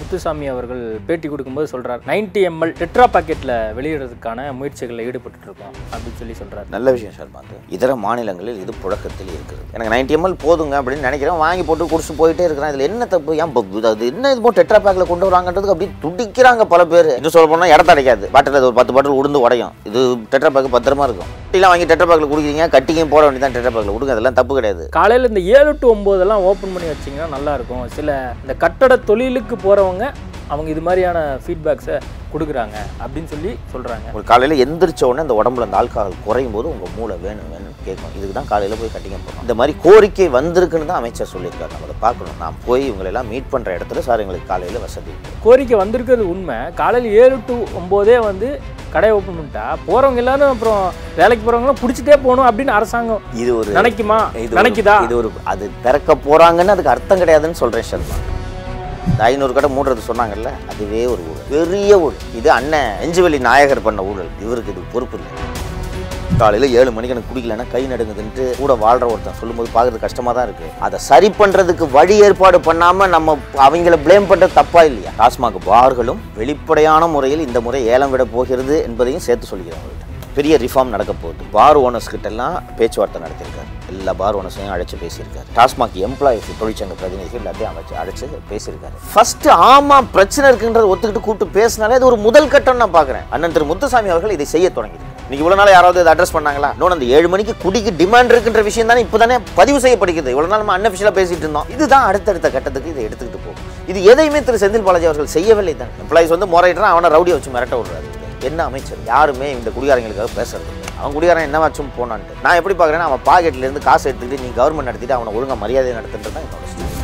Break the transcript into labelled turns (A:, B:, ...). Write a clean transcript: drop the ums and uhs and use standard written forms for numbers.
A: முத்துசாமி அவர்கள் பேட்டி கொடுக்கும்போது சொல்றார் 90 ml டெட்ரா பாக்கெட்ல வெளியிடுறதுக்கான முயற்சிகளில் ஈடுபட்டு இருக்கோம் அப்படின்னு சொல்றாரு.
B: நல்ல விஷயம் சார். இதர மாநிலங்களில் இது புழக்கத்தில் இருக்குது. எனக்கு 90 ml போதுங்க அப்படின்னு நினைக்கிறேன், வாங்கி போட்டு குடிச்சு போயிட்டே இருக்கிறேன். இதுல என்ன தப்பு? ஏன் அது என்ன இது டெட்ரா பேக்ல கொண்டு வராங்கன்றதுக்கு அப்படி துடிக்கிறாங்க பல பேர். இன்னும் சொல்ல போனா இடத்த அடைக்காது, பாட்டில் ஒரு 10 பாட்டில் உடுந்து உடையும். இது டெட்ரா பேக் பத்திரமா இருக்கும். டீலாம் வாங்கி டெட்ரா பேக்ல குடிக்கிறீங்க, கட்டிங்க போட வேண்டியதான் டெட்ரா பேக்ல கொடுங்க, அதெல்லாம் தப்பு கிடையாது.
A: காலையில் இந்த 7 to 9 எல்லாம் ஓப்பன் பண்ணி வச்சிங்கன்னா நல்லா இருக்கும். சில இந்த கட்டட தொழிலுக்கு போகிறவங்க அவங்க இது மாதிரியான ஃபீட்பேக்ஸை கொடுக்குறாங்க அப்படின்னு சொல்கிறாங்க.
B: உங்களுக்கு காலையில் எந்திரிச்ச உடனே இந்த உடம்புல அந்த ஆல்கஹால் குறையும் போது உங்கள் மூளை வேணும்னு கேட்கும். இதுக்கு தான் காலையில் போய் கட்டிங்க போகிறோம். இந்த மாதிரி கோரிக்கை வந்திருக்குன்னு தான் அமைச்சர் சொல்லியிருக்காரு. நம்ம அதை பார்க்கணும். நான் போய் இவங்களெல்லாம் மீட் பண்ணுற இடத்துல சார் எங்களுக்கு காலையில் வசதி
A: கோரிக்கை வந்திருக்கிறது உண்மை. காலையில் 7 to 9 வந்து கடை ஓப்பன் பண்ணிட்டா போகிறவங்க எல்லாரும் அப்புறம் வேலைக்கு போகிறவங்களாம் பிடிச்சிட்டே போகணும் அப்படின்னு அரசாங்கம் இது ஒரு நினைக்குதா?
B: இது ஒரு அது திறக்க போகிறாங்கன்னு அதுக்கு அர்த்தம் கிடையாதுன்னு சொல்கிறேன் சார். 500 கடை மூடுறது சொன்னாங்கல்ல, அதுவே ஒரு ஊழல், பெரிய ஊழல். இது அண்ணன் நெஞ்சுவலி நாயகர் பண்ண ஊழல். இவருக்கு இது பொறுப்பு இல்லை. காலையில் 7 மணிக்கு எனக்கு குடிக்கலன்னா கை நடுங்குதுன்ட்டு கூட வாழ்கிற ஒருத்தன் சொல்லும்போது பார்க்குறது கஷ்டமாக தான் இருக்குது. அதை சரி பண்ணுறதுக்கு வழி ஏற்பாடு பண்ணாமல் நம்ம அவங்கள பிளேம் பண்ணுறது தப்பா இல்லையா? டாஸ்மாக் பார்களும் வெளிப்படையான முறையில் இந்த முறை ஏலம் விட போகிறது என்பதையும் சேர்த்து சொல்லிக்கிறேன். பெரிய ரிஃபார்ம் நடக்க போகுது. பார் ஓனர்ஸ் கிட்டெல்லாம் பேச்சுவார்த்தை நடத்திருக்காரு. எல்லா பார் ஓனர்ஸையும் அழைச்சி பேசியிருக்காரு. டாஸ்மாக் எம்ப்ளாயிஸ் தொழிற்சங்க பிரதிநிதிகள் எல்லாத்தையும் அழைச்சி பேசியிருக்காரு. ஃபர்ஸ்ட் ஆமா பிரச்சனை இருக்குன்றதை ஒத்துக்கிட்டு கூப்பிட்டு பேசினாலே அது ஒரு முதல் கட்டம் நான் பார்க்குறேன். அண்ணன் திரு முத்துசாமி அவர்கள் இதை செய்ய தொடங்கியிருக்காரு. இன்னைக்கு இவ்வளவு நாள் யாராவது இதை அட்ரஸ் பண்ணாங்களா? இன்னொன்று அந்த 7 மணிக்கு குடிக்கு டிமாண்ட் இருக்குன்ற விஷயம் தானே இப்போதானே பதிவு செய்யப்படுகிறது. இவ்வளவு நாள் நம்ம அன்அஃபிஷியலாக பேசிட்டு இருந்தோம். இதுதான் அடுத்தடுத்த கட்டத்துக்கு இதை எடுத்துக்கிட்டு போகும். இது எதையுமே திரு செந்தில் பாலாஜி அவர்கள் செய்யவில்லை தான். எம்ப்ளாயிஸ் வந்து முறையிட்டான், அவனை ரவுடியை வச்சு மிரட்ட விடுறாரு. என்ன அமைச்சர்? யாருமே இந்த குடிகாரங்களுக்காக பேசுறது. அவன் குடிகாரன் என்னவாச்சும் போனான்ட்டு நான் எப்படி பார்க்குறேன்னா, அவன் பாக்கெட்லேருந்து காசு எடுத்துக்கிட்டு நீ கவர்மெண்ட் நடத்திட்டு அவனை ஒழுங்காக மரியாதை நடத்துன்றது தான் என்னோட